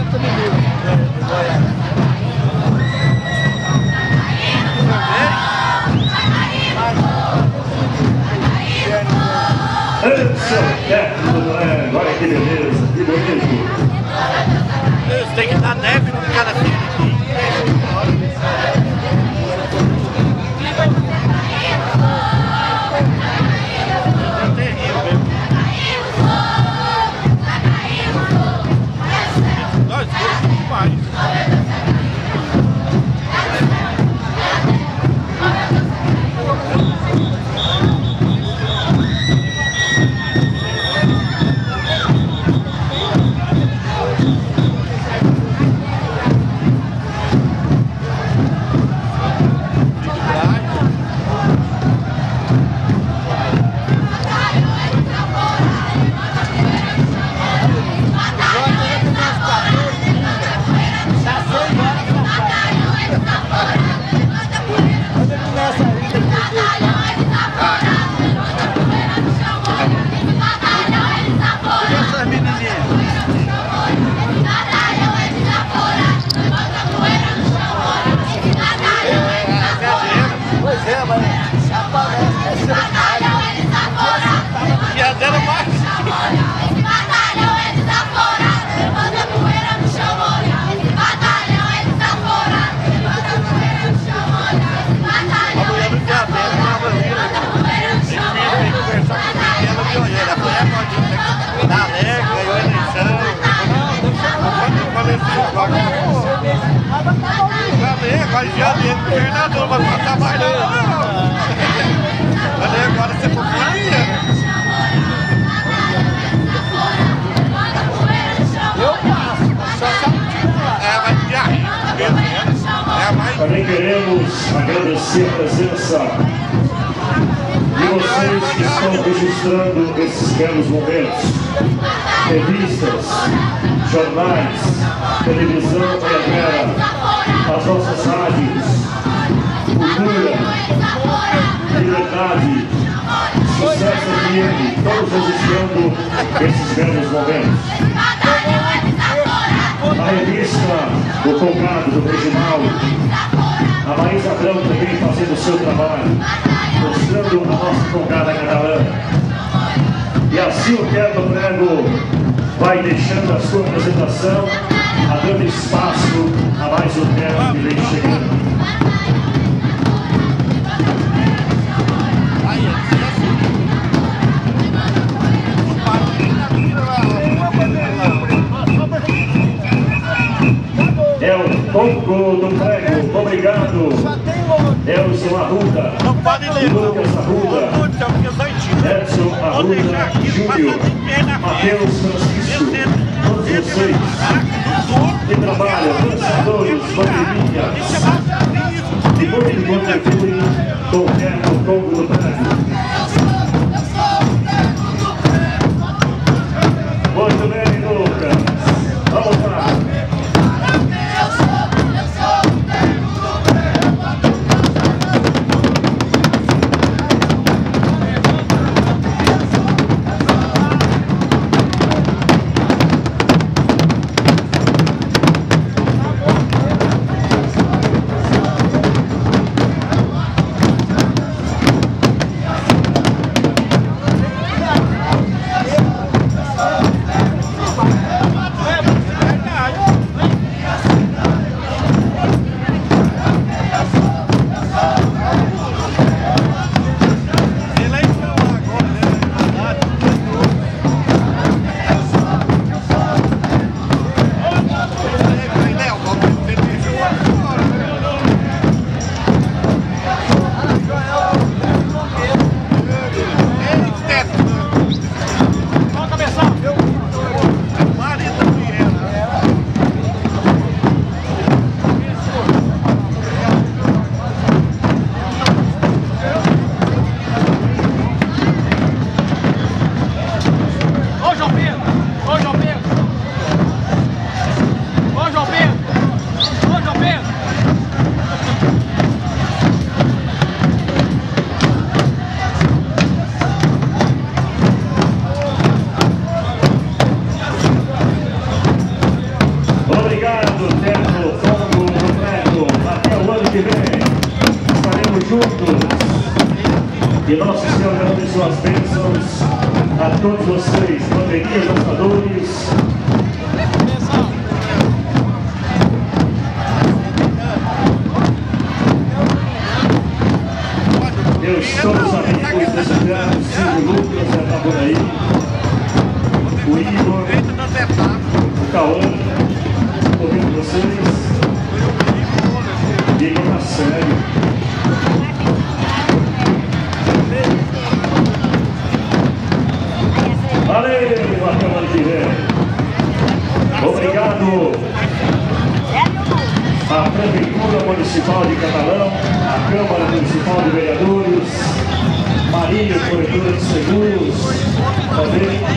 Olha que beleza, que bonito. Tem que dar neve no cara aqui. Governador vai estar trabalhando. Olha, agora você podia. Eu passo, só sabe. Vai de arriba. Também queremos agradecer a presença de vocês que estão registrando esses belos momentos. Revistas, jornais, televisão brasileira, as nossas rádios, cultura, liberdade, sucesso FM, todos registrando esses belos momentos. A revista do Congado, do Reginaldo, a Maísa Abrão também fazendo o seu trabalho, mostrando a nossa Congada catalã. E assim o Quebra Prego vai deixando a sua apresentação, dando espaço a mais um tema que vem chegando. É o Congo do Prego, obrigado. Elson Arruda, Lucas Arruda, Edson Arruda Júnior, Matheus Francisco, todos vocês que trabalham, dançadores, bandeirinhas, e muito contribuem com o Congo do Prego. Muito bem, Lucas. Vamos lá. Nosso Senhor derrame suas bênçãos a todos vocês, baterias, dançadores. Meus todos amigos desejados, Silvio Lucas, já está por aí. O Igor, o Cauã, ouvindo vocês. Igor na série. Valeu, a Câmara que vem. Obrigado à Prefeitura Municipal de Catalão, à Câmara Municipal de Vereadores, Marinho, Corretora de Seguros, também